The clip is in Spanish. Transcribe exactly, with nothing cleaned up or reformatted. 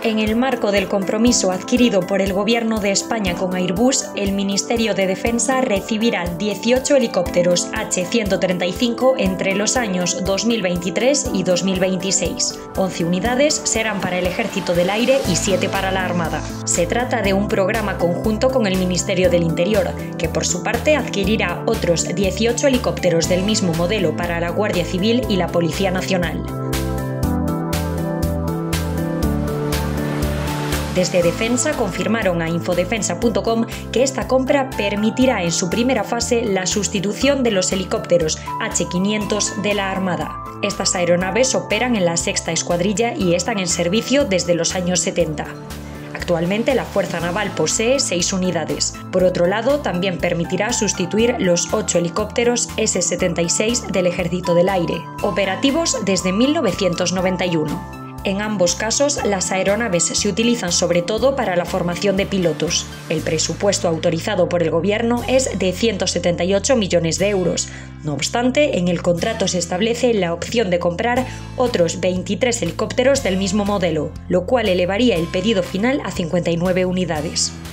En el marco del compromiso adquirido por el Gobierno de España con Airbus, el Ministerio de Defensa recibirá dieciocho helicópteros H ciento treinta y cinco entre los años dos mil veintitrés y dos mil veintiséis. once unidades serán para el Ejército del Aire y siete para la Armada. Se trata de un programa conjunto con el Ministerio del Interior, que por su parte adquirirá otros dieciocho helicópteros del mismo modelo para la Guardia Civil y la Policía Nacional. Desde Defensa confirmaron a infodefensa punto com que esta compra permitirá en su primera fase la sustitución de los helicópteros H quinientos de la Armada. Estas aeronaves operan en la sexta Escuadrilla y están en servicio desde los años setenta. Actualmente la Fuerza Naval posee seis unidades. Por otro lado, también permitirá sustituir los ocho helicópteros ese setenta y seis del Ejército del Aire, operativos desde mil novecientos noventa y uno. En ambos casos, las aeronaves se utilizan sobre todo para la formación de pilotos. El presupuesto autorizado por el Gobierno es de ciento setenta y ocho millones de euros. No obstante, en el contrato se establece la opción de comprar otros veintitrés helicópteros del mismo modelo, lo cual elevaría el pedido final a cincuenta y nueve unidades.